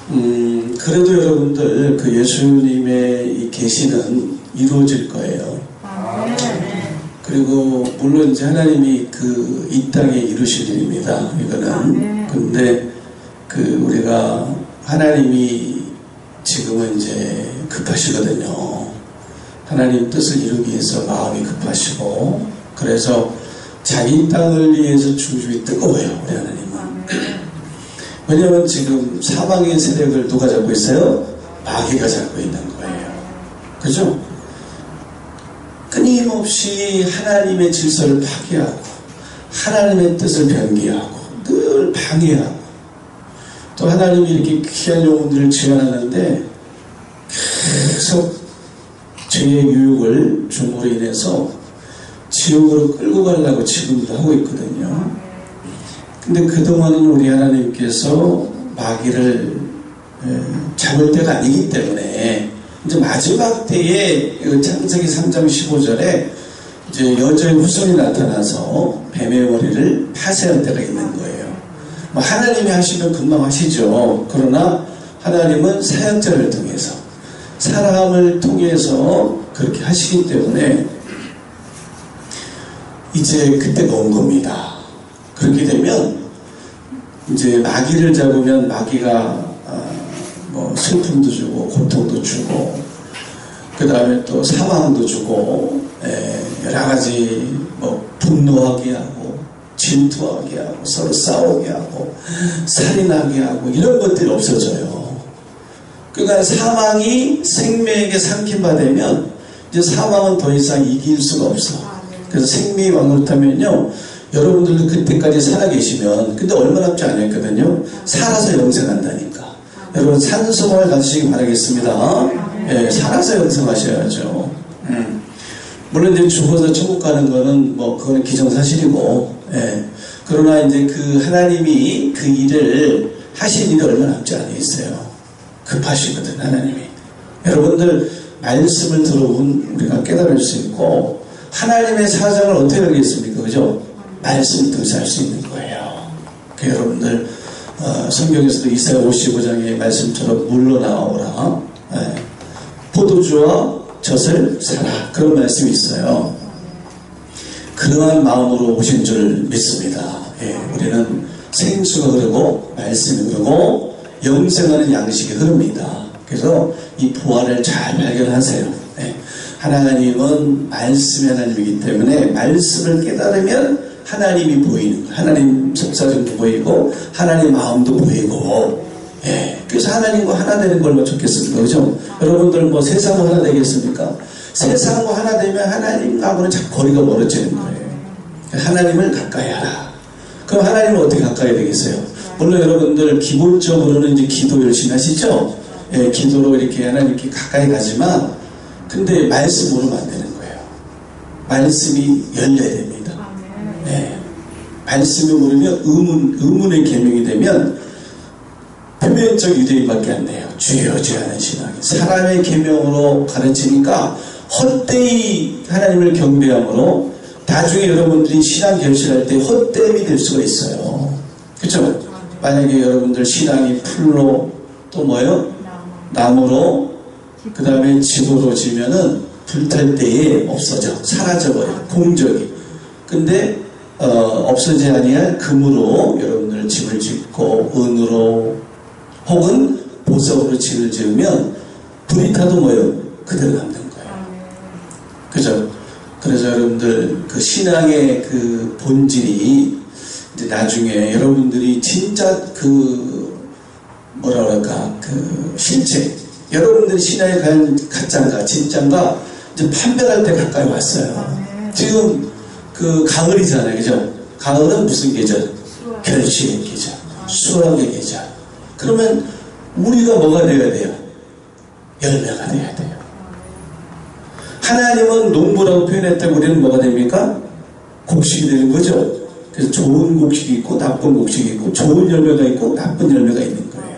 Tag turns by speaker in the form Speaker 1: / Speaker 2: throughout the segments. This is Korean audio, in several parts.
Speaker 1: 그래도 여러분들 그 예수님의 이 계시는 이루어질 거예요. 그리고 물론 이제 하나님이 그 이 땅에 이루실 일입니다. 이거는. 근데 그 우리가 하나님이 지금은 이제 급하시거든요. 하나님 뜻을 이루기 위해서 마음이 급하시고, 그래서 자기 땅을 위해서 중심이 뜨거워요, 우리 하나님은. 왜냐하면 지금 사방의 세력을 누가 잡고 있어요? 마귀가 잡고 있는 거예요. 그죠? 끊임없이 하나님의 질서를 파괴하고 하나님의 뜻을 변기하고 늘 방해하고, 또 하나님이 이렇게 귀한 영혼들을 지원하는데 계속 죄의 유혹을 줌으로 인해서 지옥으로 끌고 가려고 지금도 하고 있거든요. 근데 그동안은 우리 하나님께서 마귀를 잡을 때가 아니기 때문에 이제 마지막 때에 창세기 3장 15절에 이제 여자의 후손이 나타나서 뱀의 머리를 파쇄할 때가 있는 거예요. 뭐 하나님이 하시면 금방 하시죠. 그러나 하나님은 사역자를 통해서, 사람을 통해서 그렇게 하시기 때문에 이제 그때가 온 겁니다. 그렇게 되면 이제 마귀를 잡으면 마귀가 뭐 슬픔도 주고 고통도 주고, 그 다음에 또 사망도 주고, 여러 가지 뭐 분노하게 하고 질투하게 하고 서로 싸우게 하고 살인하게 하고 이런 것들이 없어져요. 그러니까 사망이 생명에게 삼킴받으면 이제 사망은 더 이상 이길 수가 없어. 그래서 생명이 왕노릇하면요, 여러분들도 그때까지 살아계시면, 근데 얼마 남지 않았거든요. 살아서 영생한다니까. 여러분 산소망을 가지시기 바라겠습니다. 살아서 영생하셔야죠. 물론 이제 죽어서 천국 가는 거는 뭐 그거는 기정사실이고, 그러나 이제 그 하나님이 그 일을 하신 일이 얼마 남지 않아 있어요. 급하시거든 하나님이. 여러분들 말씀을 들어보면 우리가 깨달을 수 있고, 하나님의 사정을 어떻게 알겠습니까? 그죠? 말씀을 통해서 알 수 있는 거예요. 그 여러분들 성경에서도 이사야 55장의 말씀처럼 물러 나오라, 포도주와 젖을 사라, 그런 말씀이 있어요. 그러한 마음으로 오신 줄 믿습니다. 우리는 생수가 흐르고 말씀이 흐르고 영생하는 양식이 흐릅니다. 그래서 이 부활을 잘 발견하세요. 하나님은 말씀의 하나님이기 때문에 말씀을 깨달으면 하나님이 보이는 거예요. 하나님 속사정도 보이고 하나님 마음도 보이고, 그래서 하나님과 하나 되는 걸 뭐 좋겠습니까? 그죠? 여러분들 뭐 세상과 하나 되겠습니까? 세상과 하나 되면 하나님하고는 자꾸 거리가 멀어지는 거예요. 하나님을 가까이 하라. 그럼 하나님을 어떻게 가까이 되겠어요? 물론 여러분들 기본적으로는 이제 기도 열심히 하시죠? 기도로 이렇게 하나님께 가까이 가지만, 근데 말씀으로는 안 되는 거예요. 말씀이 열려야 됩니다. 말씀이 모르면 의문의 계명이 되면 표면적 유대인밖에 안 돼요. 주여 주여 하는 신앙이. 사람의 계명으로 가르치니까 헛되이 하나님을 경배함으로 나중에 여러분들이 신앙 결실할 때 헛됨이 될 수가 있어요. 그렇죠? 만약에 여러분들 신앙이 풀로 또 뭐예요? 나무로, 그 다음에 집으로 지면은 불탈 때에 없어져, 사라져버려요. 공적이. 근데 없어지지 아니할 금으로 여러분들 집을 짓고 은으로 혹은 보석으로 집을 지으면 불이 타도 뭐예요? 그대로 남는 거예요. 그죠? 그래서 여러분들 그 신앙의 그 본질이 이제 나중에 여러분들이 진짜 그 뭐라 그럴까, 그 실제 여러분들이 신앙에 과연 가짜인가 진짜인가 이제 판별할 때 가까이 왔어요. 지금 그 가을이잖아요. 그죠? 가을은 무슨 계절? 결실의 계절, 수확의 계절. 그러면 우리가 뭐가 되어야 돼요? 열매가 되어야 돼요. 하나님은 농부라고 표현했다고 우리는 뭐가 됩니까? 곡식이 되는 거죠. 그래서 좋은 곡식이 있고 나쁜 곡식이 있고, 좋은 열매가 있고 나쁜 열매가 있는 거예요.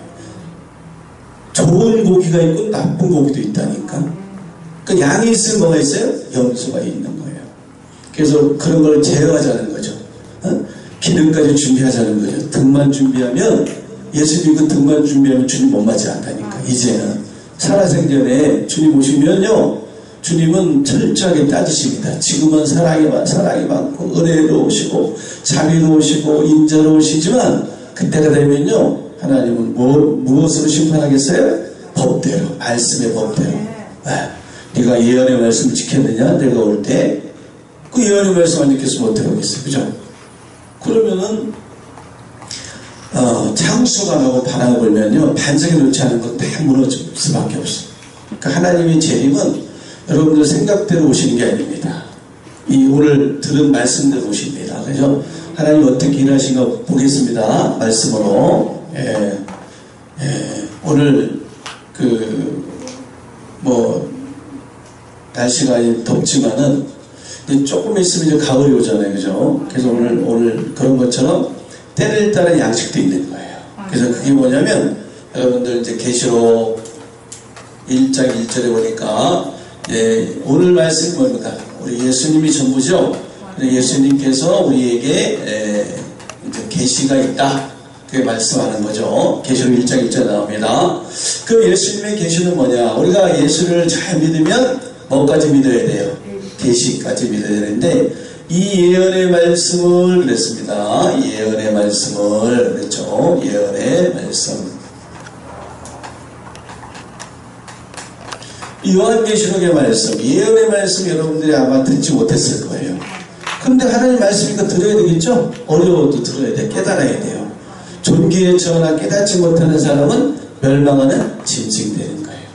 Speaker 1: 좋은 고기가 있고 나쁜 고기도 있다니까. 그 양이 있으면 뭐가 있어요? 염소가 있는 거예요. 그래서 그런 걸 제어하자는 거죠. 기능까지 준비하자는 거죠. 등만 준비하면 예수님 그 등반 준비하면 주님 못 맞지 않다니까. 이제는 살아생전에 주님 오시면요, 주님은 철저하게 따지십니다. 지금은 사랑이 많고 은혜로우시고 자비로우시고 인자로우시지만 그때가 되면요, 하나님은 무엇으로 심판하겠어요? 법대로, 말씀의 법대로. 네가 예언의 말씀을 지켰느냐? 내가 올 때 그 예언의 말씀 안 지켰으면 어떻게 하겠어요? 그죠? 그러면은 창수가 나고 바람이 불면요, 반석에 놓지 않은 것 다 무너질 수밖에 없어요. 그러니까 하나님의 재림은 여러분들 생각대로 오시는 게 아닙니다. 이 오늘 들은 말씀대로 오십니다. 그래서 하나님 어떻게 일하신가 보겠습니다. 말씀으로. 오늘 날씨가 덥지만은 조금 있으면 이제 가을이 오잖아요. 그죠? 그래서 오늘 그런 것처럼 때를 따른 양식도 있는 거예요. 그래서 그게 뭐냐면, 여러분들 이제 계시록 1장 1절에 보니까 오늘 말씀이 뭡니까? 우리 예수님이 전부죠. 예수님께서 우리에게 이제 계시가 있다, 그게 말씀하는 거죠. 계시록 1장 1절 나옵니다. 그 예수님의 계시는 뭐냐? 우리가 예수를 잘 믿으면 뭐까지 믿어야 돼요? 계시까지 믿어야 되는데, 이 예언의 말씀을 그랬습니다. 예언의 말씀을 그랬죠. 예언의 말씀. 요한계시록의 말씀, 예언의 말씀 여러분들이 아마 듣지 못했을 거예요. 근데 하나님 말씀이니까 들어야 되겠죠? 어려워도 들어야 돼. 깨달아야 돼요. 존귀에 처하나 깨닫지 못하는 사람은 멸망하는 짐승되는 거예요.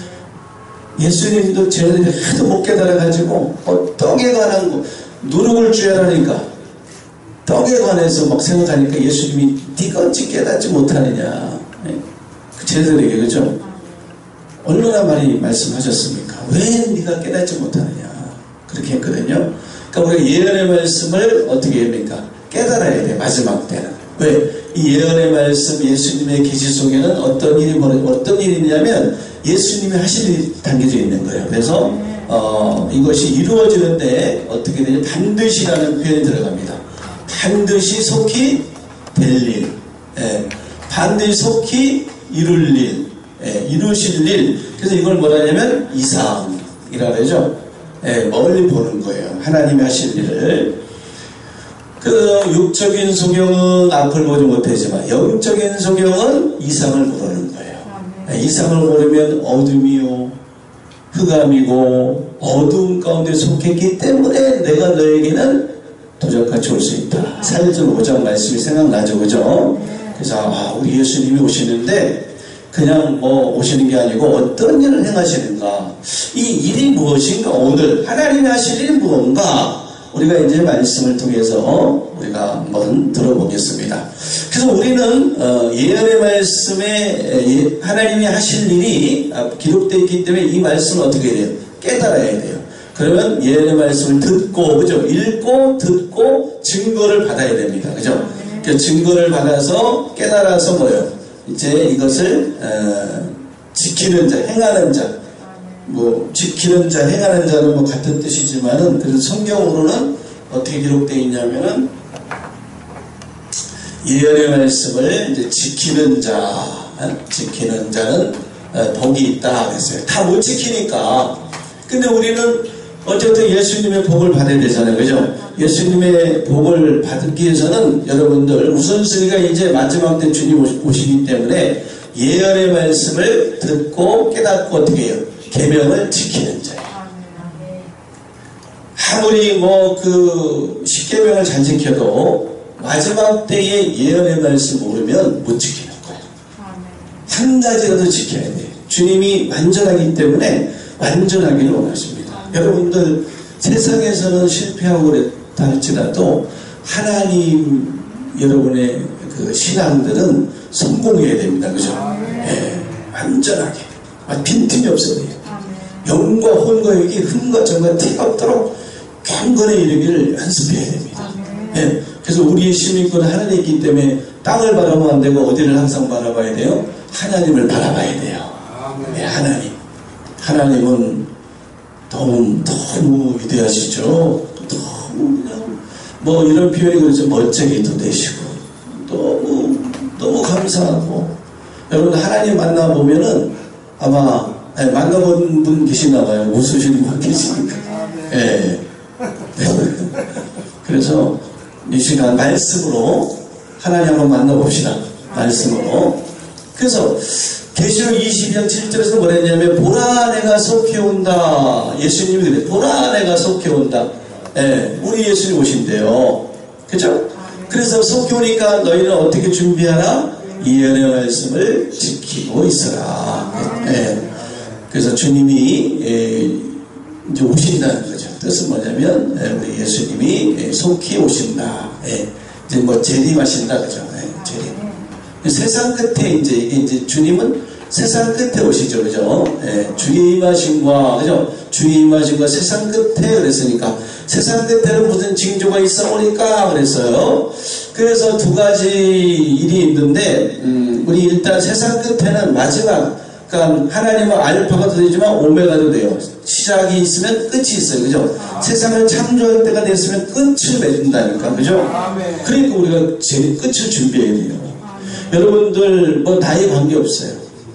Speaker 1: 예수님도 쟤네들이 하도 못 깨달아가지고 떡에 관한 거 누룩을 주야라니까 떡에 관해서 막 생각하니까 예수님이 네가 어찌 깨닫지 못하느냐, 쟤네들에게. 그죠? 얼마나 많이 말씀하셨습니까? 왜 네가 깨닫지 못하느냐, 그렇게 했거든요. 그러니까 우리가 예언의 말씀을 어떻게 합니까? 깨달아야 돼. 마지막 때는. 왜? 이 예언의 말씀, 예수님의 계시 속에는 어떤 일이 있냐면 예수님이 하실 일이 담겨져 있는 거예요. 그래서 이것이 이루어지는데 어떻게 되냐, 반드시라는 표현이 들어갑니다. 반드시 속히 될 일, 반드시 속히 이룰 일, 이루실 일. 그래서 이걸 뭐라 하냐면 이상이라 그러죠. 멀리 보는 거예요. 하나님이 하실 일을. 그 육적인 소경은 앞을 보지 못하지만 영적인 소경은 이상을 모르는 거예요. 이상을 모르면 어둠이요, 흑암이고 어두운 가운데 속했기 때문에 내가 너에게는 도적같이 올 수 있다. 사일전 5장 말씀이 생각나죠. 그죠? 그래서 우리 예수님이 오시는데 그냥 오시는 게 아니고 어떤 일을 행하시는가, 이 일이 무엇인가, 오늘 하나님이 하실 일이 무언가, 우리가 이제 말씀을 통해서 우리가 한번 들어보겠습니다. 그래서 우리는 예언의 말씀에 하나님이 하실 일이 기록되어 있기 때문에 이 말씀을 어떻게 해야 돼요? 깨달아야 돼요. 그러면 예언의 말씀을 듣고, 그죠? 읽고 듣고 증거를 받아야 됩니다. 그죠? 그 증거를 받아서 깨달아서 뭐예요? 이제 이것을 지키는 자, 행하는 자, 지키는 자, 행하는 자는 같은 뜻이지만은, 그래서 성경으로는 어떻게 기록되어 있냐면은 예언의 말씀을 이제 지키는 자는 복이 있다 그랬어요. 다 못 지키니까. 근데 우리는 어쨌든 예수님의 복을 받아야 되잖아요. 그죠? 예수님의 복을 받기 위해서는 여러분들 우선순위가 이제 마지막 때 주님 오시기 때문에 예언의 말씀을 듣고 깨닫고 어떻게 해요? 계명을 지키는 자예요. 아무리 십계명을 잘 지켜도 마지막 때에 예언의 말씀 모르면 못 지키는 거예요. 한 가지라도 지켜야 돼요. 주님이 완전하기 때문에 완전하기를 원하십니다. 여러분들 세상에서는 실패하고 그랬다 할지라도 하나님 여러분의 그 신앙들은 성공해야 됩니다. 그죠? 완전하게 빈틈이 없어야 돼요. 영과 혼과 육이 흠과 점과 티가 없도록 경건에 이르기를 연습해야 됩니다. 그래서 우리의 시민권은 하나님이 있기 때문에 땅을 바라보면 안 되고 어디를 항상 바라봐야 돼요? 하나님을 바라봐야 돼요. 하나님은 너무 위대하시죠. 너무 그냥 이런 표현이 그렇죠. 멋쟁이도 되시고 너무 너무 감사하고, 여러분 하나님 만나보면은 아마 만나본 분 계시나 봐요. 웃으시는 분 계시니까. 예. 그래서 이 시간 말씀으로 하나님 한번 만나봅시다. 말씀으로. 그래서 계시록 22장 7절에서 뭐라 했냐면, 보라 내가 속해 온다. 예수님이 그래. 보라 내가 속해 온다. 예, 우리 예수님 오신대요. 그죠? 그래서 속해 오니까 너희는 어떻게 준비하라? 예언의 말씀을 지키고 있어라. 예. 그래서 주님이 이제 오신다는 거죠. 뜻은 뭐냐면 우리 예수님이 속히 오신다. 이제 뭐 재림하신다, 그죠? 재림. 세상 끝에 이제 주님은 세상 끝에 오시죠, 그죠? 주의 임하심과, 그죠? 주의 임하심과 세상 끝에 그랬으니까, 세상 끝에는 무슨 징조가 있어 오니까 그랬어요. 그래서 두 가지 일이 있는데, 우리 일단 세상 끝에는 마지막, 그러니까 하나님은 알파가 되지만 오메가도 돼요. 시작이 있으면 끝이 있어요, 그죠? 세상을 창조할 때가 됐으면 끝을 맺는다니까, 그죠? 그러니까 우리가 제일 끝을 준비해야 돼요. 여러분들 뭐 나이 관계없어요.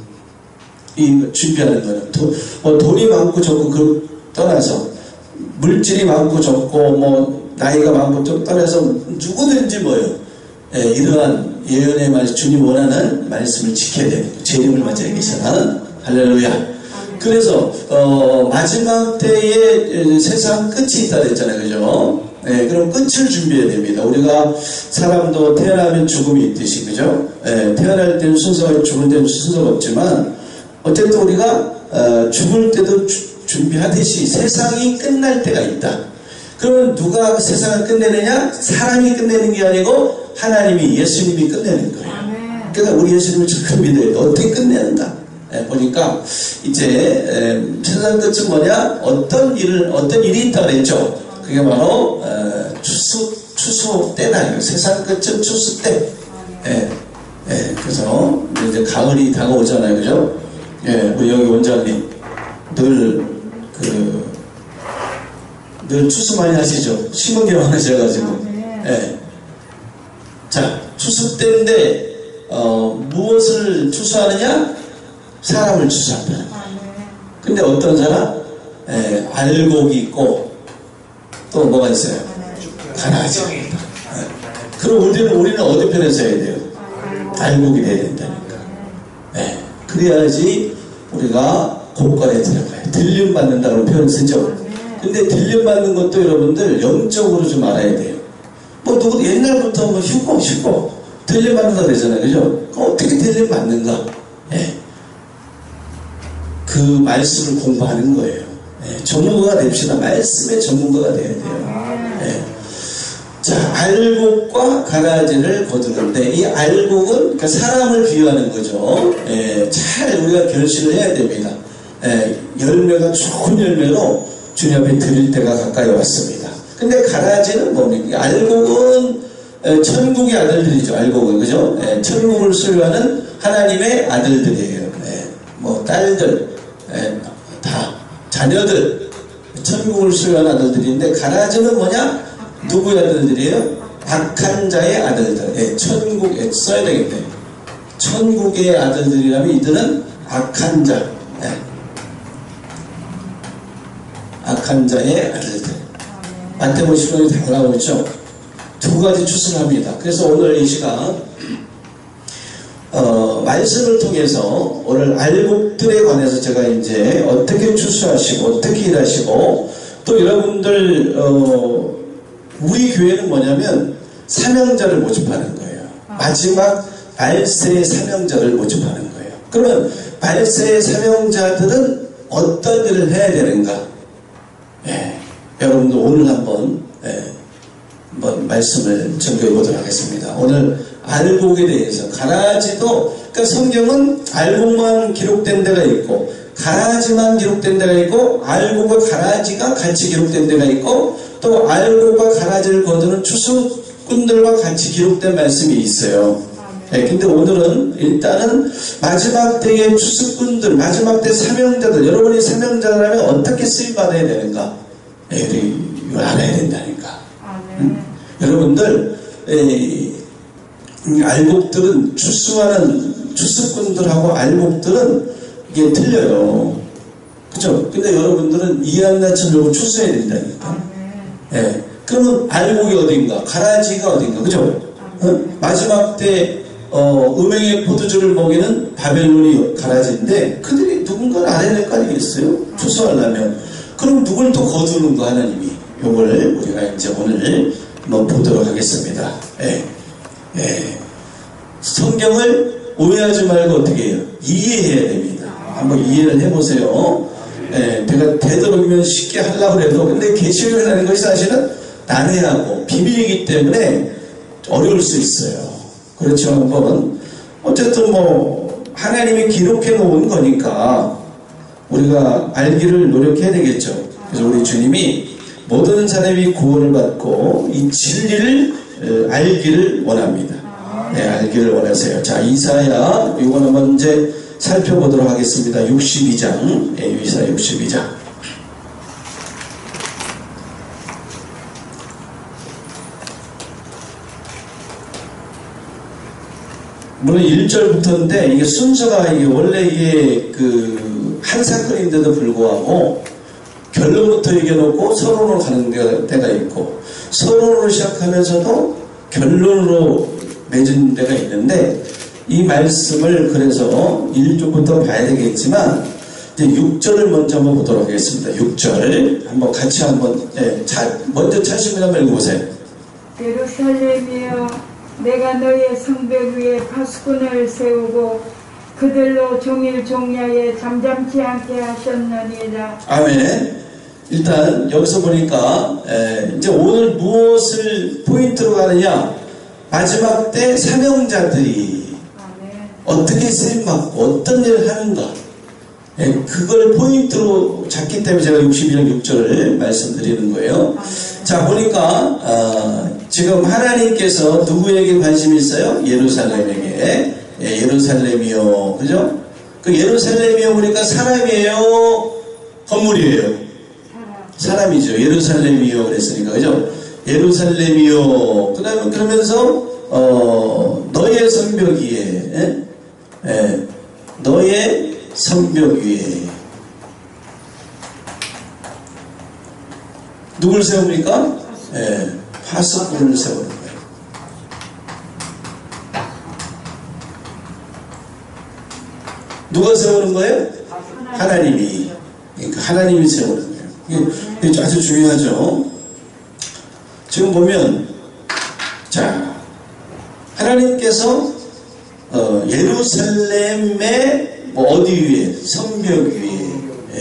Speaker 1: 이 준비하는 거는 돈이 많고 적고 그 떠나서, 물질이 많고 적고 뭐 나이가 많고 좀 떠나서 누구든지 뭐예요. 이러한 예언의 말씀, 주님 원하는 말씀을 지켜야 돼요. 재림을 맞이하기 위해서는. 할렐루야. 그래서 마지막 때에 세상 끝이 있다 그랬잖아요, 그죠? 그럼 끝을 준비해야 됩니다. 우리가 사람도 태어나면 죽음이 있듯이, 그죠? 태어날 때는 순서가 있고 죽을 때는 순서가 없지만, 어쨌든 우리가 죽을 때도 준비하듯이 세상이 끝날 때가 있다. 그러면 누가 세상을 끝내느냐? 사람이 끝내는 게 아니고 하나님이, 예수님이 끝내는 거예요. 그러니까 우리 예수님을 참 믿어야 돼. 어떻게 끝내는가? 보니까 이제 세상 끝은 뭐냐? 어떤 일이 있다 그랬죠. 그게 바로 추수 때다. 세상 끝은 추수 때. 그래서 이제 가을이 다가오잖아요, 그죠? 우리 여기 원장님 늘 추수 많이 하시죠? 심은 게 많으셔가지고. 자, 추수 때인데 무엇을 추수하느냐? 사람을 추수한다. 근데 어떤 사람? 알곡이 있고 또 뭐가 있어요? 가라지. 그럼 우리는 어디 편에 서야 돼요? 알곡이 돼야 된다니까. 그래야지 우리가 고관에 들어가요. 들림 받는다고 표현 쓰죠. 근데 들림 받는 것도 여러분들 영적으로 좀 알아야 돼요. 뭐 누구 옛날부터 뭐 휴고 들림 받는다 그러잖아요, 그죠? 어떻게 들림 받는가? 그 말씀을 공부하는 거예요. 전문가가 됩시다. 말씀의 전문가가 돼야 돼요. 자, 알곡과 가라지를 거두는데, 이 알곡은 그러니까 사람을 비유하는 거죠. 잘 우리가 결심을 해야 됩니다. 열매가 좋은 열매로 주님 앞에 드릴 때가 가까이 왔습니다. 근데 가라지는 뭡니까? 알곡은 천국의 아들들이죠. 알곡은, 그죠? 천국을 소유하는 하나님의 아들들이에요. 뭐 딸들, 다 자녀들, 천국을 소유하는 아들들인데, 가라지는 뭐냐? 누구의 아들들이에요? 악한 자의 아들들. 천국에 써야 되겠네. 천국의 아들들이라면 이들은 악한 자. 악한 자의 아들들. 마태복음 10장에 다 나오죠. 두 가지 추수합니다. 그래서 오늘 이 시간 말씀을 통해서 오늘 알곡들에 관해서 제가 이제 어떻게 추수하시고 어떻게 일하시고, 또 여러분들 우리 교회는 뭐냐면 사명자를 모집하는 거예요. 마지막 발세의 사명자를 모집하는 거예요. 그러면 발세의 사명자들은 어떤 일을 해야 되는가? 여러분들 오늘 한번 말씀을 전개해 보도록 하겠습니다. 오늘 알곡에 대해서, 가라지도, 그러니까 성경은 알곡만 기록된 데가 있고 가라지만 기록된 데가 있고, 알곡과 가라지가 같이 기록된 데가 있고, 또 알곡과 가라지를 거두는 추수꾼들과 같이 기록된 말씀이 있어요. 근데 오늘은 일단은 마지막 때의 추수꾼들, 마지막 때 사명자들, 여러분이 사명자라면 어떻게 쓰임받아야 되는가? 이걸 알아야 된다니까. 여러분들 알곡들은 추수하는 추수꾼들하고 알곡들은 이게 틀려요. 그죠? 근데 여러분들은 이한나처럼 추수해야 된다니까. 예. 그러면 알곡이 어딘가, 가라지가 어딘가, 그죠? 마지막 때 음행의 포도주를 먹이는 바벨론이 가라지인데 그들이 누군가를 알아낼 거 아니겠어요? 추수하려면. 그럼 누굴 또 거두는 거 하나님이. 요걸 우리가 이제 오늘 보도록 하겠습니다. 예. 예. 성경을 오해하지 말고 어떻게 해요? 이해해야 됩니다. 한번 이해를 해보세요. 예. 내가 되도록이면 쉽게 하려고 해도 근데 계시록이라는 것이 사실은 난해하고 비밀이기 때문에 어려울 수 있어요. 그렇지만 한번 어쨌든 하나님이 기록해 놓은 거니까 우리가 알기를 노력해야 되겠죠. 그래서 우리 주님이 모든 사람이 구원을 받고 이 진리를 알기를 원합니다. 네, 알기를 원하세요. 자, 이사야 이거는 한번 이제 살펴보도록 하겠습니다. 62장. 네, 이사야 62장. 물론 1절부터인데 이게 순서가 원래 이게 한 사건인데도 불구하고 결론부터 얘기해놓고 서론으로 가는 때가 있고 서론으로 시작하면서도 결론으로 맺은 데가 있는데 이 말씀을 그래서 1절부터 봐야 되겠지만 이제 6절을 먼저 한번 보도록 하겠습니다. 6절 한번 같이 한번 먼저 찾으시면 한번 읽어보세요.
Speaker 2: 예루살렘이여 내가 너의 성벽 위에 파수꾼을 세우고 그들로 종일 종야에 잠잠치 않게 하셨느니라.
Speaker 1: 아멘. 일단 여기서 보니까 이제 오늘 무엇을 포인트로 가느냐, 마지막 때 사명자들이 어떻게 쓰임받고 어떤 일을 하는가, 그걸 포인트로 잡기 때문에 제가 62장 6절을 말씀드리는 거예요. 자, 보니까 지금 하나님께서 누구에게 관심이 있어요? 예루살렘에게. 예루살렘이요, 그죠? 그 예루살렘이요 보니까 사람이에요, 건물이에요? 사람이죠. 예루살렘이요 그랬으니까, 그죠? 예루살렘이요. 그다음에 그러면서 너의 성벽 위에, 너의 성벽 위에 누굴 세웁니까? 파수꾼을 세우는 거예요. 누가 세우는 거예요? 하나님이. 그러니까 하나님이 세우는 거예요. 이게 아주 중요하죠. 지금 보면, 자, 하나님께서 예루살렘의 어디 위에? 성벽 위에.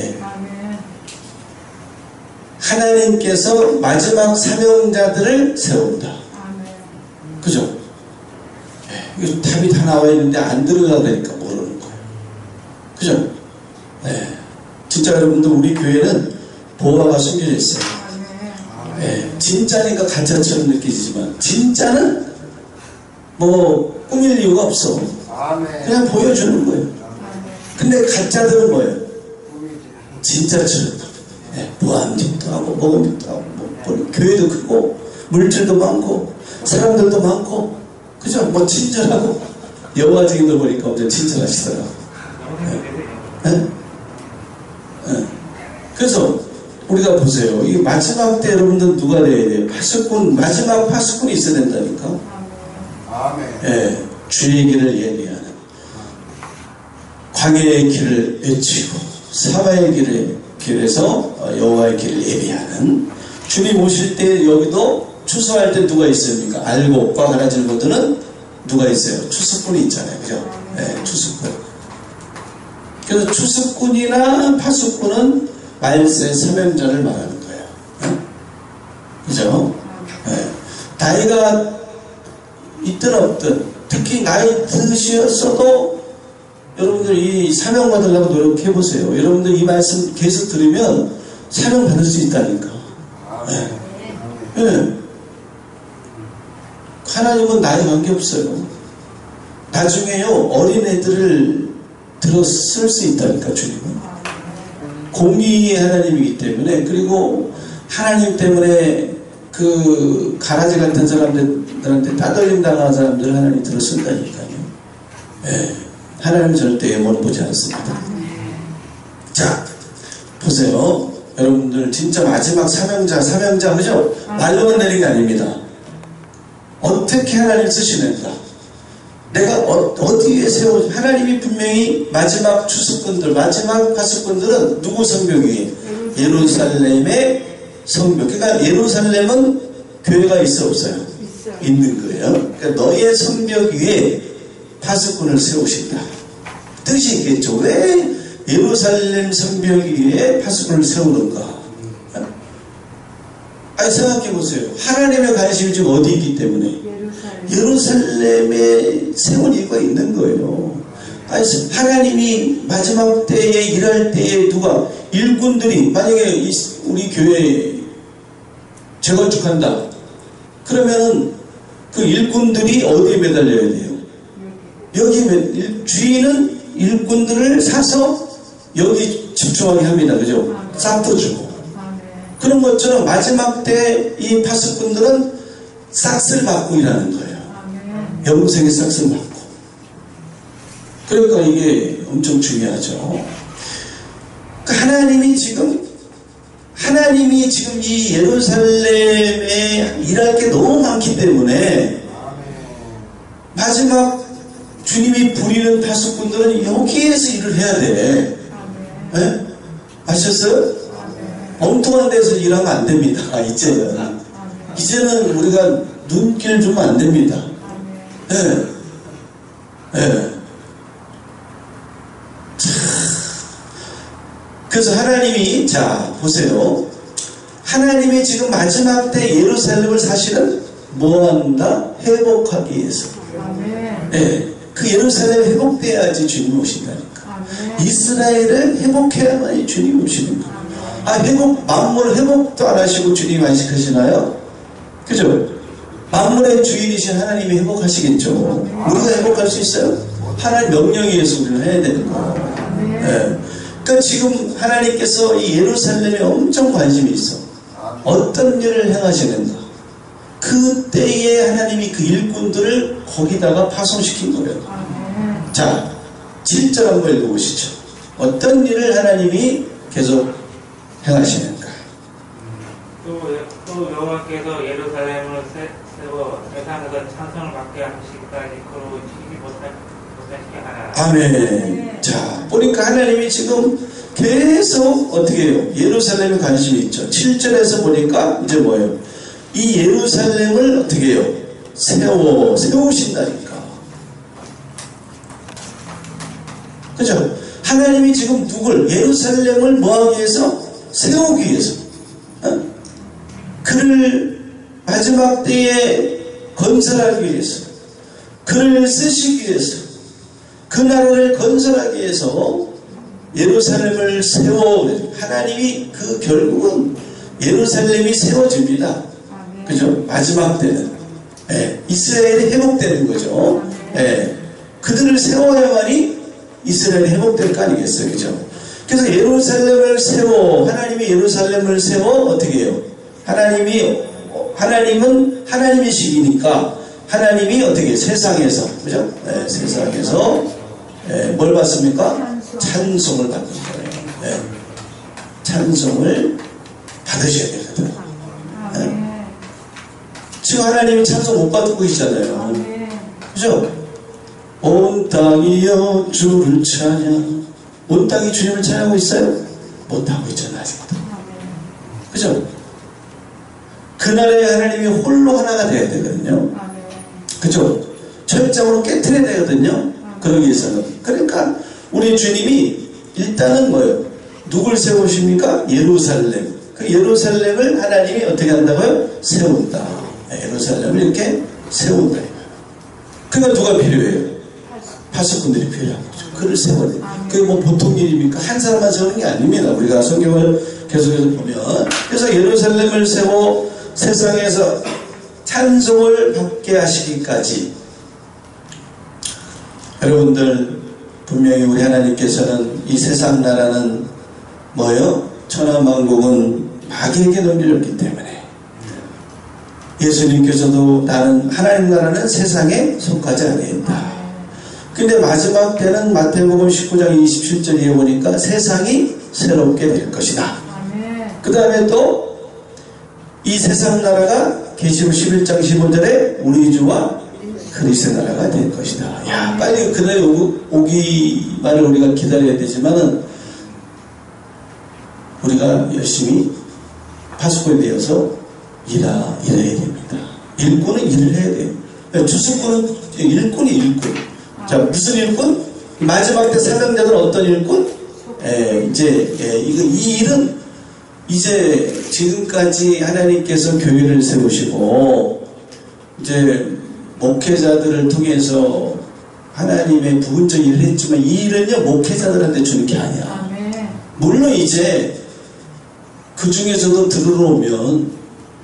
Speaker 1: 하나님께서 마지막 사명자들을 세운다. 그죠? 이거 답이 다 나와 있는데 안 들어가니까 모르는 거예요. 그죠? 진짜 여러분들 우리 교회는 보화가 숨겨져 있어요. 진짜니까 가짜처럼 느끼지만 진짜는 꾸밀 이유가 없어. 그냥 보여주는 거예요. 근데 가짜들은 뭐예요? 진짜처럼. 무한짓도 하고 먹음직도 하고 교회도 크고 물질도 많고 사람들도 많고, 그죠? 친절하고 여호와 증인들 보니까 엄청 친절하시더라고. 그래서 우리가 보세요. 이 마지막 때 여러분들 누가 돼야 돼요? 파수꾼, 마지막 파수꾼이 있어야 된다니까. 주의 길을 예비하는, 광야의 길을 외치고 사바의 길에서 여호와의 길을 예비하는, 주님 오실 때 여기도 추수할 때 누가 있습니까? 알곡과 가라지를 거두는 누가 있어요? 추수꾼이 있잖아요. 그죠? 추수꾼. 그래서 추수꾼이나 파수꾼은 말세 사명자를 말하는 거예요. 그죠? 나이가 있든 없든, 특히 나이 드셨어도 여러분들 이 사명 받으려고 노력해보세요. 여러분들 이 말씀 계속 들으면 사명 받을 수 있다니까. 하나님은 나이 관계없어요. 나중에요, 어린애들을 들어 쓸 수 있다니까, 주님은. 공의의 하나님이기 때문에, 그리고 하나님 때문에 그 가라지 같은 사람들한테 따돌림 당한 사람들 하나님 들어 쓴다니까요. 예, 하나님 절대 예모는 보지 않습니다. 자, 보세요. 여러분들 진짜 마지막 사명자 그죠? 말로만 내린 게 아닙니다. 어떻게 하나님 쓰시는가? 내가 어디에 세워? 하나님이 분명히 마지막 추수꾼들, 마지막 파수꾼들은 누구 성벽 위에? 예루살렘의 성벽. 그러니까 예루살렘은 교회가 있어 없어요? 있는 거예요. 그러니까 너의 성벽 위에 파수꾼을 세우신다. 뜻이 있겠죠. 왜 예루살렘 성벽 위에 파수꾼을 세우는가? 아니, 생각해 보세요. 하나님의 관심이 지금 어디 있기 때문에 예루살렘에 세운 이유가 있는 거예요. 아니, 하나님이 마지막 때에 일할 때에 누가 일꾼들이 만약에 우리 교회에 재건축한다 그러면은 그 일꾼들이 어디에 매달려야 돼요? 여기 주인은 일꾼들을 사서 여기 집중하게 합니다. 그죠? 싹도 주고 그런 것처럼 마지막 때 이 파수꾼들은 싹을 받고 일하는 거예요. 영생의 싹을 받고. 그러니까 이게 엄청 중요하죠. 그러니까 하나님이 지금 이 예루살렘에 일할 게 너무 많기 때문에 마지막 주님이 부리는 파수꾼들은 여기에서 일을 해야 돼. 네? 아셨어요? 엉뚱한 데서 일하면 안 됩니다. 이제는 우리가 눈길 주면 안 됩니다. 네. 네. 그래서 하나님이, 자, 보세요. 하나님이 지금 마지막 때 예루살렘을 사실은 뭐 한다? 회복하기 위해서. 네. 그 예루살렘 회복돼야지 주님이 오신다니까. 이스라엘을 회복해야만이 주님이 오시는 거예요. 만물 회복도 안 하시고 주님이 안식하시나요? 그죠? 만물의 주인이신 하나님이 회복하시겠죠. 우리가 회복할 수 있어요? 하나님 명령에 의해서 우리는 해야 되는 거예요. 네. 그러니까 지금 하나님께서 이 예루살렘에 엄청 관심이 있어. 어떤 일을 행하시는가? 그때에 하나님이 그 일꾼들을 거기다가 파송시킨 거예요. 자, 7절 한번 읽어보시죠. 어떤 일을 하나님이 계속 행하시는가?
Speaker 3: 또 여호와께서 예루살렘을 세워 세상에서 찬송을 받게 하시기까지 그로 치지 못하시게 하라.
Speaker 1: 아멘. 자, 보니까 하나님이 지금 계속 어떻게 해요? 예루살렘에 관심이 있죠. 7절에서 보니까 이제 뭐예요? 이 예루살렘을 어떻게 해요? 세우신다니까. 그죠? 하나님이 지금 예루살렘을 뭐하기 위해서? 세우기 위해서. 그를 마지막 때에 건설하기 위해서, 그를 쓰시기 위해서, 그 나라를 건설하기 위해서 예루살렘을 하나님이 결국은 예루살렘이 세워집니다. 그죠? 마지막 때는. 이스라엘이 회복되는 거죠. 그들을 세워야만이 이스라엘이 회복될 거 아니겠어요? 그죠? 그래서 하나님이 예루살렘을 세워 어떻게 해요? 하나님은 하나님이시니까 하나님이 어떻게 세상에서, 그죠? 세상에서 뭘 받습니까? 찬송을 받는 거예요. 찬송을 받으셔야 되거든. 지금 하나님이 찬송 못 받고 계시잖아요. 그죠? 온 땅이여 주를 찬양. 온 땅이 주님을 찬양하고 있어요? 못하고 있잖아요. 아직도. 그죠? 그날에 하나님이 홀로 하나가 돼야 되거든요. 그죠? 철저으로 깨트려야 되거든요. 그러기 위해서는. 그러니까 우리 주님이 일단은 뭐예요? 누굴 세우십니까? 예루살렘. 그 예루살렘을 하나님이 어떻게 한다고요? 세운다. 예루살렘을 이렇게 세운다. 그러니까 누가 필요해요? 파수꾼들이 필요한 거죠. 그를 세워야 돼요. 그게 뭐 보통 일입니까? 한 사람만 세우는 게 아닙니다. 우리가 성경을 계속해서 보면. 그래서 예루살렘을 세워 세상에서 찬송을 받게 하시기까지. 여러분들 분명히 우리 하나님께서는 이 세상 나라는 뭐예요? 천하만국은 마귀에게 넘겨졌기 때문에 예수님께서도 나는 하나님 나라는 세상에 속하지 아니했다. 근데 마지막 때는 마태복음 19장 27절에 보니까 세상이 새롭게 될 것이다. 그 다음에 또 이 세상 나라가 계시록 11장 15절에 우리 주와 그리스도의 나라가 될 것이다. 야, 빨리 그날이 오기만을 우리가 기다려야 되지만은 우리가 열심히 파수꾼에 대해서 일해야 됩니다. 일꾼은 일을 해야 돼요. 주수꾼은 일꾼이. 자, 무슨 일꾼? 마지막 때 사명자들은 어떤 일꾼? 이 일은 이제 지금까지 하나님께서 교회를 세우시고 이제 목회자들을 통해서 하나님의 부분적 일을 했지만 이 일은요 목회자들한테 주는 게 아니야. 물론 이제 그 중에서도 들어오면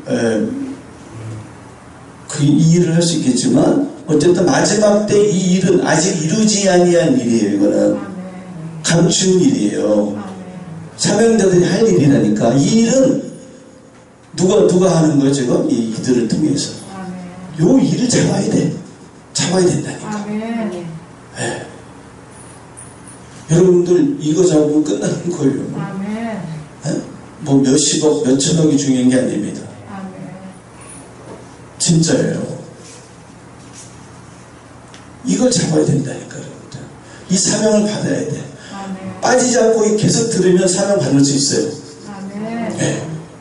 Speaker 1: 이 일을 할 수 있겠지만 어쨌든 마지막 때 이 일은 아직 이루지 아니한 일이에요. 이거는 감추는 일이에요. 사명자들이 할 일이라니까. 이 일은 누가 하는 거예요 지금? 이들을 통해서 요 일을 잡아야 된다니까. 네. 여러분들 이거 잡으면 끝나는 거예요. 네? 뭐 몇십억 몇천억이 중요한 게 아닙니다. 진짜예요. 이걸 잡아야 된다니까. 여러분들 이 사명을 받아야 돼. 빠지지 않고 계속 들으면 사명 받을 수 있어요. 네.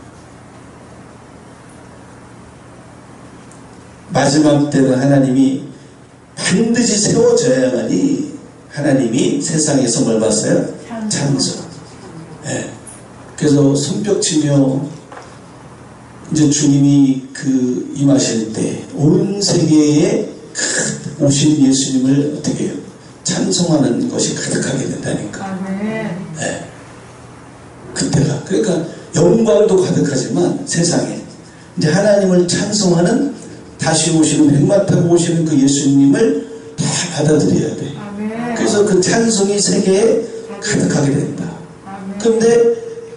Speaker 1: 마지막 때는 하나님이 반드시 세워져야만이 하나님이 세상에서 뭘 봤어요? 찬송. 네. 그래서 손뼉치며 이제 주님이 임하실 때 온 세계에 오신 예수님을 어떻게 해요? 찬송하는 것이 가득하게 된다니까. 네. 그때가 그러니까 영광도 가득하지만 세상에 이제 하나님을 찬송하는 다시 오시는 백마 타고 오시는 그 예수님을 다 받아들여야 돼. 그래서 그 찬송이 세계에 가득하게 된다. 그런데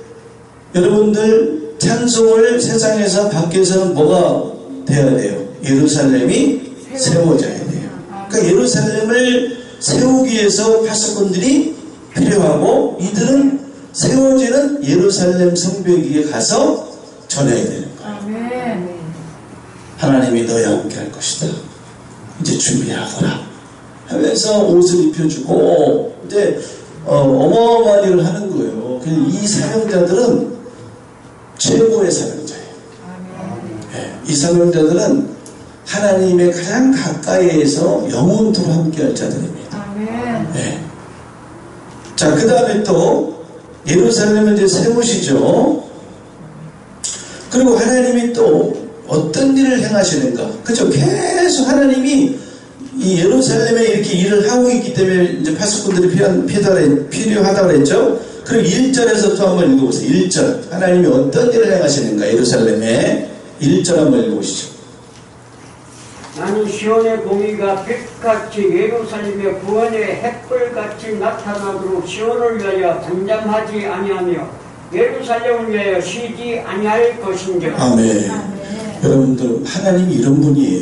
Speaker 1: 여러분들 찬송을 세상에서 밖에서 뭐가 돼야 돼요? 예루살렘이 세워져야 돼요. 그러니까 예루살렘을 세우기 위해서 파수꾼들이 필요하고 이들은 세워지는 예루살렘 성벽에 가서 전해야 되는 거예요. 하나님이 너희와 함께 할 것이다. 이제 준비하거라 하면서 옷을 입혀주고 이제 어마어마한 일을 하는 거예요. 이 사명자들은 최고의 사명자예요. 네, 이 사명자들은 하나님의 가장 가까이에서 영원토록 함께할 자들입니다. 네. 자, 그 다음에 또 예루살렘을 이제 세우시죠. 그리고 하나님이 또 어떤 일을 행하시는가? 그죠? 계속 하나님이 이 예루살렘에 이렇게 일을 하고 있기 때문에 이제 파수꾼들이 필요하다고 그랬죠? 그리고 1절에서 또 한번 읽어보세요. 1절. 하나님이 어떤 일을 행하시는가? 예루살렘에 1절 한번 읽어보시죠.
Speaker 4: 나는 시온의 공의가 빛같이 예루살렘의 구원의 햇불같이 나타나도록 시온을 위하여 잠잠하지 아니하며 예루살렘을 위하여 쉬지 아니할 것인즉.
Speaker 1: 아멘. 여러분들 하나님이 이런 분이에요.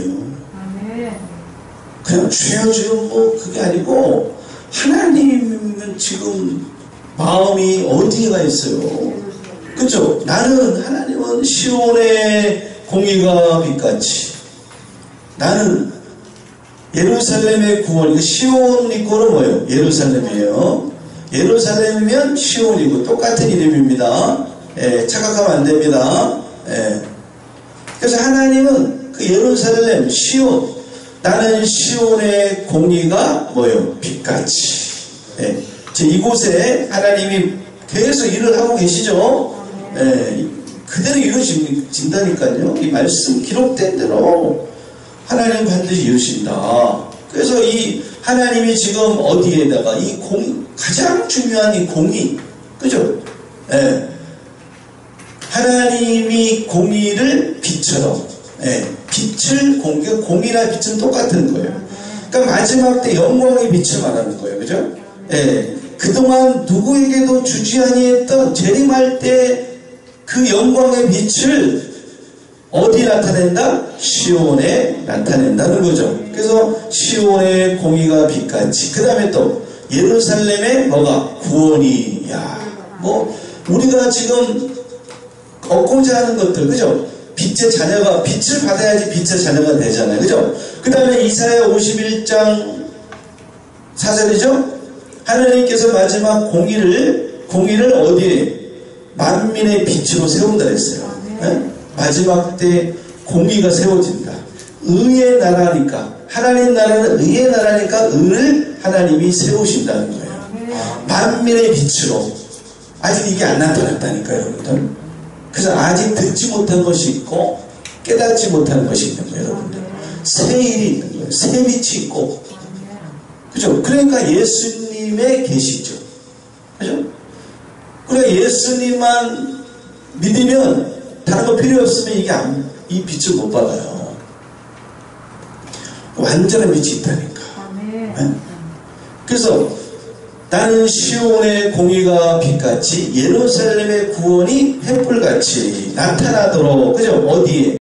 Speaker 1: 그냥 주여 뭐 그게 아니고 하나님은 지금 마음이 어디가 있어요? 그죠? 나는 하나님은 시온의 공의가 빛같이 나는 예루살렘의 구원, 시온 이꼬는 뭐예요? 예루살렘이에요. 예루살렘이면 시온이고 똑같은 이름입니다. 착각하면 안 됩니다. 그래서 하나님은 그 예루살렘, 시온, 나는 시온의 공의가 뭐예요? 빛같이. 이곳에 하나님이 계속 일을 하고 계시죠. 그대로 이루어진다니까요. 이 말씀 기록된 대로 하나님은 반드시 이루신다. 그래서 이 하나님이 지금 어디에다가 이 가장 중요한 이 공의, 그죠? 하나님이 공의를 빛처럼, 빛을 공의나 빛은 똑같은 거예요. 그러니까 마지막 때 영광의 빛을 말하는 거예요, 그죠? 그동안 누구에게도 주지 아니했던 재림할 때 그 영광의 빛을 어디에 나타낸다? 시온에 나타낸다는 거죠. 그래서 시온의 공의가 빛같이, 그 다음에 또 예루살렘의 뭐가? 구원이. 뭐 우리가 지금 얻고자 하는 것들, 그죠? 빛의 자녀가, 빛을 받아야지 빛의 자녀가 되잖아요, 그죠? 그 다음에 이사야 51장 4절이죠? 하나님께서 마지막 공의를 어디에? 만민의 빛으로 세운다 했어요. 네? 마지막 때 공의가 세워진다. 의의 나라니까, 하나님 나라는 의의 나라니까 의를 하나님이 세우신다는 거예요. 만민의 빛으로. 아직 이게 안 나타났다니까요, 여러분들. 그래서 아직 듣지 못한 것이 있고 깨닫지 못한 것이 있는 거예요, 여러분들. 새 일이 있는 거예요. 새 빛이 있고, 그죠? 그러니까 예수님의 계시죠, 그죠? 그러니까 예수님만 믿으면 다른 거 필요 없으면 이 빛을 못 받아요. 완전한 빛이 있다니까. 네? 그래서 나는 시온의 공의가 빛같이 예루살렘의 구원이 횃불같이 나타나도록, 그죠? 어디에?